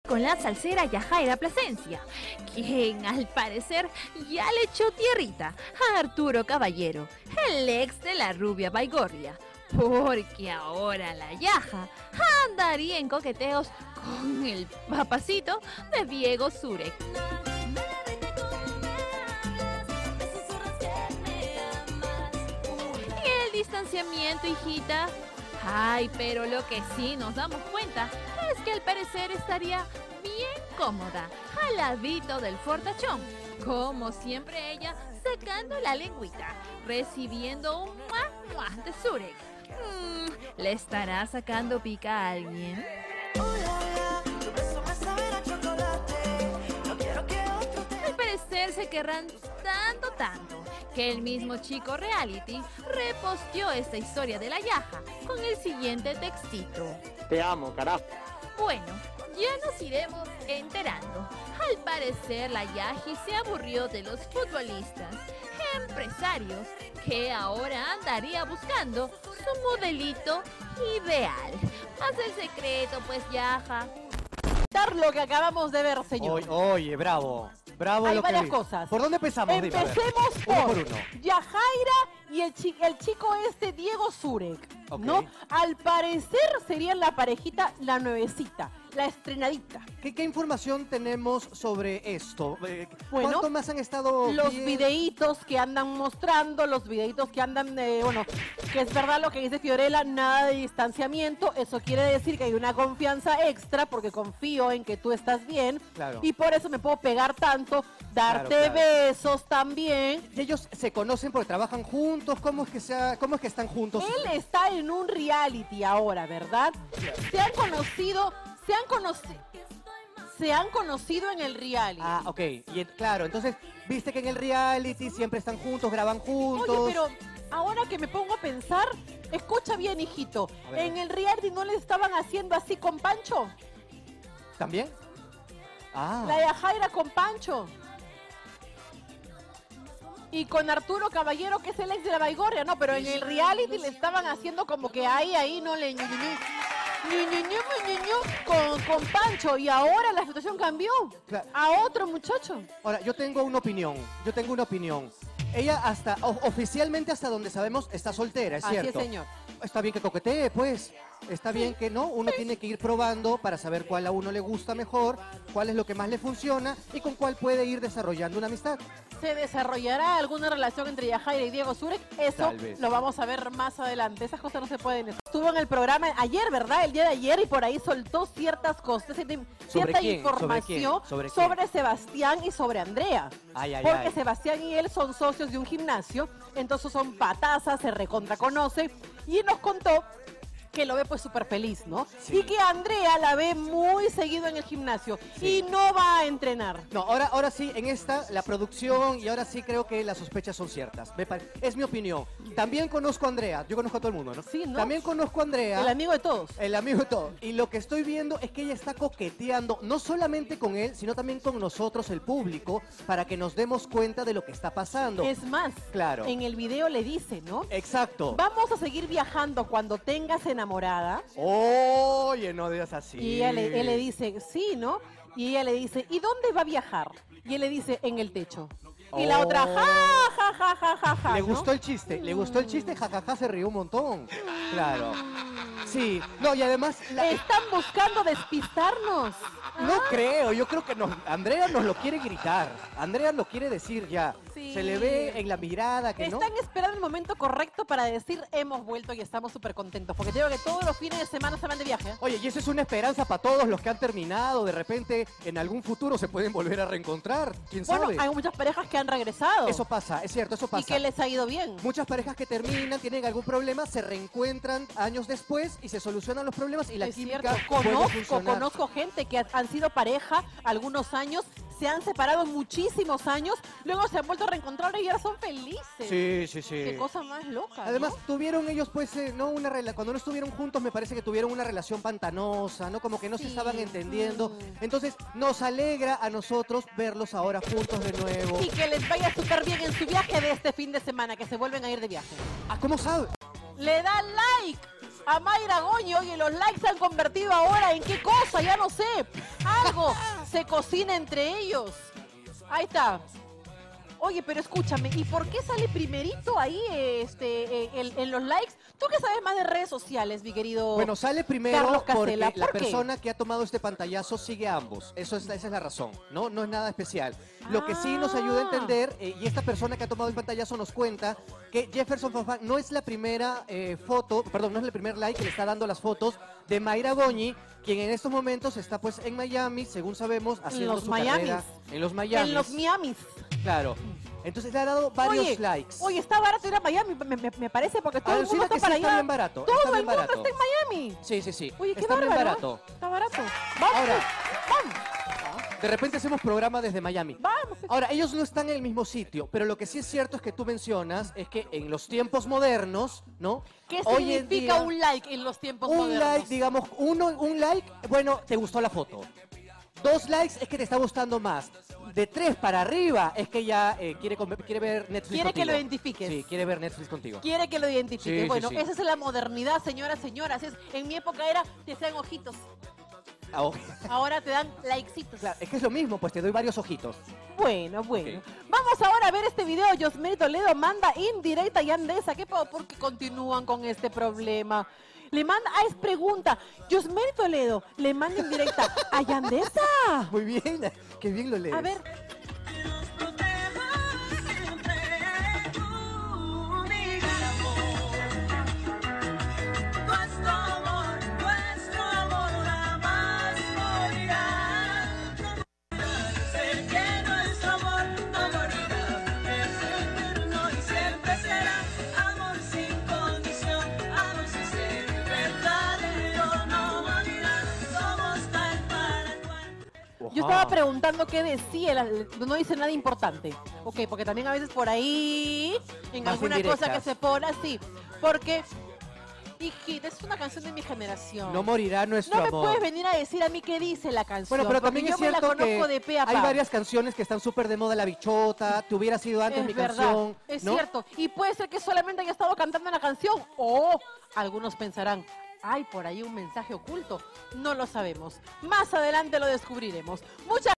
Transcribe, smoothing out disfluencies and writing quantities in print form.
con la salsera Yajaira Plasencia, quien al parecer ya le echó tierrita a Arturo Caballero, el ex de la rubia Baigorria, porque ahora la Yaja andaría en coqueteos con el papacito de Diego Zurek. Y el distanciamiento, hijita. Ay, pero lo que sí nos damos cuenta es que al parecer estaría bien cómoda al ladito del fortachón, como siempre ella sacando la lengüita, recibiendo un muah de Zurek. ¿Le estará sacando pica a alguien? Al parecer se querrán tanto que el mismo chico reality reposteó esta historia de la Yaja con el siguiente textito: Te amo, carajo. Bueno, ya nos iremos enterando. Al parecer la Yaji se aburrió de los futbolistas, empresarios, que ahora andaría buscando su modelito ideal. Haz el secreto, pues, Yaja. Lo que acabamos de ver, señor. Oye, bravo. Bravo. Hay lo varias que vi. cosas. ¿Por dónde empezamos? Dime, a ver. Empecemos Uno por por uno. Yajaira y el chico Diego Zurek, Ok. ¿no? Al parecer serían la parejita, la nuevecita, la estrenadita. ¿Qué información tenemos sobre esto? Bueno, ¿Cuánto más han estado los bien? videitos que andan mostrando, los videitos que andan, bueno, que es verdad lo que dice Fiorella, nada de distanciamiento. Eso quiere decir que hay una confianza extra porque confío en que tú estás bien. Claro. Y por eso me puedo pegar tanto, darte Claro. besos también. ¿Y ellos se conocen porque trabajan juntos? ¿Cómo es que están juntos? Él está en un reality ahora, ¿verdad? Se han conocido en el reality. Ah, ok. Claro, entonces, viste que en el reality siempre están juntos, graban juntos. Oye, pero ahora que me pongo a pensar, escucha bien, hijito. A ver. En el reality no le estaban haciendo así con Pancho. ¿También? Ah. La Yajaira con Pancho. Y con Arturo Caballero, que es el ex de la Baigorria, no, pero en el reality le estaban haciendo como que ahí no le con Pancho, y ahora la situación cambió Claro. a otro muchacho. Ahora, yo tengo una opinión. Ella oficialmente hasta donde sabemos está soltera, ¿es Así es, cierto? señor. Está bien que coquetee, pues. Está bien que no, uno tiene que ir probando para saber cuál a uno le gusta mejor, cuál es lo que más le funciona y con cuál puede ir desarrollando una amistad. ¿Se desarrollará alguna relación entre Yajaira y Diego Zurek? Eso Tal vez. lo vamos a ver más adelante. Esas cosas no se pueden. Estuvo en el programa ayer, ¿verdad? El día de ayer, y por ahí soltó ciertas cosas, cierta quién? información ¿Sobre quién? sobre Sebastián y sobre Andrea. Porque Ay. Sebastián y él son socios de un gimnasio, entonces son patazas, se recontra conoce, y nos contó que lo ve pues súper feliz, ¿no? Sí. Y que Andrea la ve muy seguido en el gimnasio y no va a entrenar. No, ahora sí, en esta, la producción, y ahora sí creo que las sospechas son ciertas. Es mi opinión. También conozco a Andrea, yo conozco a todo el mundo, ¿no? Sí, ¿no? También conozco a Andrea. El amigo de todos. El amigo de todo. Y lo que estoy viendo es que ella está coqueteando, no solamente con él, sino también con nosotros, el público, para que nos demos cuenta de lo que está pasando. Es más, Claro. en el video le dice, ¿no? Exacto. Vamos a seguir viajando cuando tengas enamorada. Oye, no digas así. Y él le dice, sí, ¿no? Y ella le dice, ¿y dónde va a viajar? Y él le dice, en el techo. Y la otra, ja. Le ¿no? gustó el chiste, jajaja, se rió un montón. Claro. Sí, no, y además... Están buscando despistarnos. No creo, yo creo que Andrea nos lo quiere gritar. Andrea lo quiere decir ya. Sí. Se le ve en la mirada que no. Están esperando el momento correcto para decir, hemos vuelto y estamos súper contentos. Porque te digo que todos los fines de semana se van de viaje. Oye, y eso es una esperanza para todos los que han terminado. De repente, en algún futuro se pueden volver a reencontrar. ¿Quién sabe? Bueno, hay muchas parejas que han regresado. Eso pasa, es cierto, eso pasa. Y que les ha ido bien. Muchas parejas que terminan, tienen algún problema, se reencuentran años después y se solucionan los problemas y la Es química cierto. puede funcionar. Conozco gente que han sido pareja algunos años, se han separado muchísimos años, luego se han vuelto a reencontrar y ahora son felices. Sí. Qué cosa más loca. Además, ¿no? tuvieron ellos, pues, cuando no estuvieron juntos, me parece que tuvieron una relación pantanosa, ¿no? Como que no se Sí. estaban entendiendo. Entonces, nos alegra a nosotros verlos ahora juntos de nuevo. Y que les vaya súper bien en su viaje de este fin de semana, que se vuelven a ir de viaje. Ah, ¿cómo sabe? Le da like a Mayra Goñi. Oye, los likes se han convertido ahora en qué cosa, ya no sé. Algo se cocina entre ellos. Ahí está. Oye, pero escúchame, ¿y por qué sale primerito ahí en los likes? ¿Tú qué sabes más de redes sociales, mi querido Bueno, sale primero Carlos porque Casella? la ¿Por qué? persona que ha tomado este pantallazo sigue a ambos. Esa es la razón, ¿no? No es nada especial. Lo que sí nos ayuda a entender, y esta persona que ha tomado el pantallazo nos cuenta que Jefferson Farfán no es la primera no es el primer like que le está dando las fotos de Mayra Goñi, quien en estos momentos está pues en Miami, según sabemos, haciendo los su Miamis. carrera en los Miami. En los Miamis. Claro. Entonces le ha dado varios likes. Oye, está barato ir a Miami, me parece, porque todo el mundo Alucina está que sí para está allá. bien barato. Todo está el bien mundo barato. está en Miami. Sí, sí, sí. Oye, qué está bien bárbaro. barato. Está barato. Vamos, Ahora, vamos. de repente hacemos programa desde Miami. Vamos. Ahora, ellos no están en el mismo sitio, pero lo que sí es cierto es que tú mencionas es que en los tiempos modernos, ¿no? ¿Qué Hoy en significa día, un like en los tiempos un modernos? like, digamos, un like, bueno, te gustó la foto. 2 likes es que te está gustando más. De 3 para arriba es que ya quiere ver Netflix Quiere que contigo. lo identifiques. Sí, quiere ver Netflix contigo. Quiere que lo identifique. Sí, Bueno, sí, sí. esa es la modernidad, señoras. En mi época era, te hacían ojitos. Ah, ok. Ahora te dan likecitos. Claro, es que es lo mismo, pues te doy varios ojitos. Bueno. Vamos ahora a ver este video. Yosmeri Toledo manda indirecta a Yandesa. ¿Por qué continúan con este problema? Le manda, es pregunta. Yosmeri Toledo le manda indirecta a Yandesa. Muy bien, qué bien lo lees. A ver. Yo estaba preguntando qué decía, no dice nada importante. Ok, porque también a veces por ahí, en Más alguna cosa indirectas. que se pone así. Porque, hijita, es una canción de mi generación. No morirá nuestro No me amor. puedes venir a decir a mí qué dice la canción. Bueno, pero porque también yo es me la cierto conozco que de pe a hay pa. varias canciones que están súper de moda, La Bichota, Te hubiera sido antes Es mi verdad, canción. es ¿no? cierto. Y puede ser que solamente haya estado cantando la canción. O algunos pensarán, hay por ahí un mensaje oculto. No lo sabemos. Más adelante lo descubriremos. Muchas